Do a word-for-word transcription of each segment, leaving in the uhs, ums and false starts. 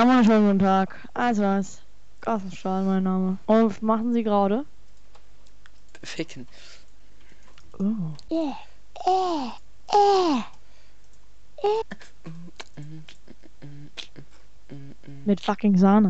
Einen wunderschönen guten Tag. Also was? Gassenstahl, mein Name. Und was machen Sie gerade? Ficken. Oh. Yeah. Äh. Äh. Äh. Mit fucking Sahne.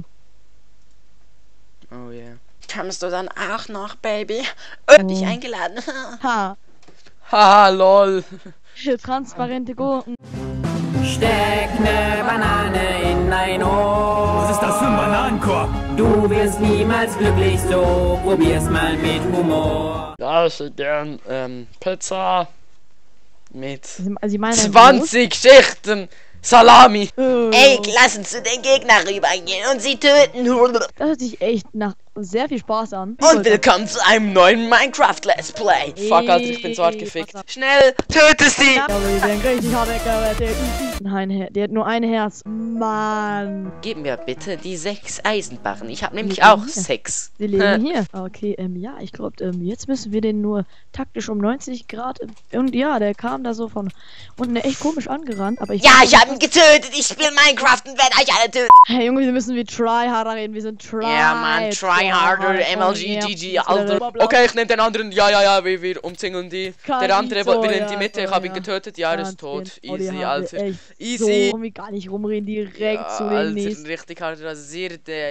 Oh yeah. Kommst du dann auch noch, Baby? Oh. Hab dich eingeladen. Ha. Haha, lol. Transparente Gurken. Steck ne Banane in ein Ohr. Was ist das für ein Bananenkorb? Du wirst niemals glücklich, so probier's mal mit Humor. Da ist gern ähm, Pizza mit Sie, Sie meinen zwanzig Schichten Salami. Oh. Ey, lassen Sie den Gegner rübergehen und sie töten. Das hört sich echt nach sehr viel Spaß an. Und willkommen zu einem neuen Minecraft Let's Play. Fuck, Alter, ich bin so hart Ey, gefickt. was ab? Schnell, töte sie! Ja, aber die werden richtig hart weggerettet. Nein, Her- die hat nur ein Herz. Mann. Gib mir bitte die sechs Eisenbarren. Ich habe nämlich leben auch hier. sechs. Sie leben hier. Okay, ähm, ja, ich glaube, ähm, jetzt müssen wir den nur taktisch um neunzig Grad. Und ja, der kam da so von unten echt komisch angerannt, aber ich. Ja, ich habe ihn getötet. Ich spiele Minecraft und werde euch alle töten. Hey Junge, wir müssen wie Tryharder reden. Wir sind Try. Ja, man, try harder, M L G, G G, Alter. Okay, ich nehme den anderen. Ja, ja, ja, wir, wir umzingeln die. Der andere so, will in ja, die Mitte. so, Ich habe ihn ja. getötet. Ja, er ist Ganz tot. genau. Oh, die Easy, haben Alter. wir echt Easy. So, wir gar nicht rumreden, direkt Ja, zu den Alter, nächsten. richtig hart rasiert, ey.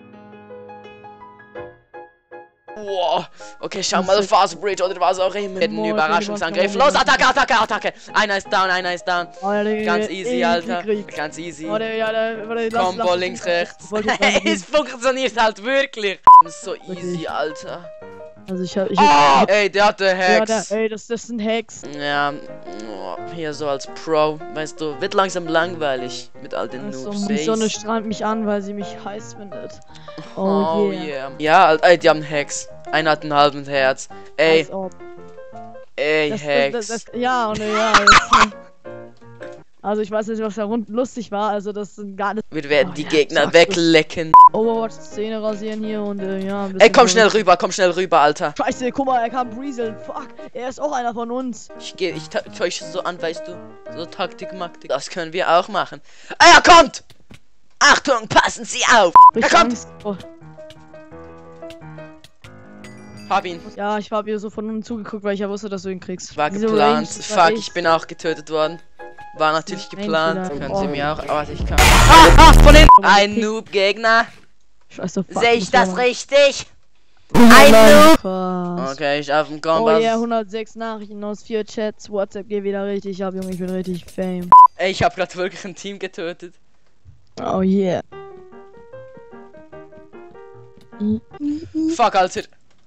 Wow. Okay, schau mal, Fast Bridge oder was auch immer. Einen Überraschungsangriff. Los, Attacke, Attacke, Attacke. Einer ist down, einer ist down. Oh, ja, der- Ganz der- easy, der- Alter. Krieg. Ganz easy. Oh, der, ja, der, warte, lass- Combo lass- links, lass- rechts. wollte ich sagen, Es funktioniert halt wirklich. Das ist so easy, Alter. Also ich hab, ich Oh, hab, ey, der hatte ja, Hacks. der, ey, das, das sind Hacks. Ja, oh, hier so als Pro, weißt du, wird langsam langweilig mit all den So, Noobs. die Sonne strahlt mich an, weil sie mich heiß findet. Oh, Oh yeah. yeah. Ja, Alter, ey, die haben Hacks. Einer hat einen halben Herz. Ey, Als ob. ey, Das, das, Hacks. das, das, ja, und ja. Das, also ich weiß nicht, was da rund lustig war, also das sind gar nicht. Wir werden Oh, die ja, Gegner sagst du's. weglecken. Overwatch-Szene rasieren hier und äh, ja. ein Ey, bisschen komm so- schnell rüber, komm schnell rüber, Alter. Scheiße, guck mal, er kam Breezeln. Fuck, er ist auch einer von uns. Ich geh, ich ta- täusche so an, weißt du. So Taktik, Maktik. Das können wir auch machen. Ey, er kommt! Achtung, passen Sie auf. Richtig kommt! Angst. Oh, Hab ihn. ja, ich hab ihr so von unten zugeguckt, weil ich ja wusste, dass du ihn kriegst. War Diese geplant. Range, das war Fuck, echt- ich bin auch getötet worden. War natürlich Range geplant. wieder. Können Oh. Sie mir auch. Aber ich kann. Ah, ah, von hinten! Ein Noob-Gegner. Scheiße, fuck. Sehe ich muss das mal- richtig? Ein Noob. Krass. Okay, ich auf dem Oh Kompass. yeah, hundertsechs Nachrichten aus vier Chats. WhatsApp geht wieder richtig ab, Junge. Ich bin richtig fame. Ey, ich hab grad wirklich ein Team getötet. Oh yeah. Fuck, Alter.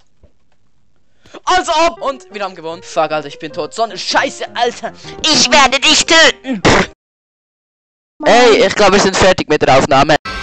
Also ob! Und wir haben gewonnen. Fuck, Alter, ich bin tot. So eine Scheiße, Alter. Ich werde dich töten. Ey, ich glaube, wir sind fertig mit der Aufnahme.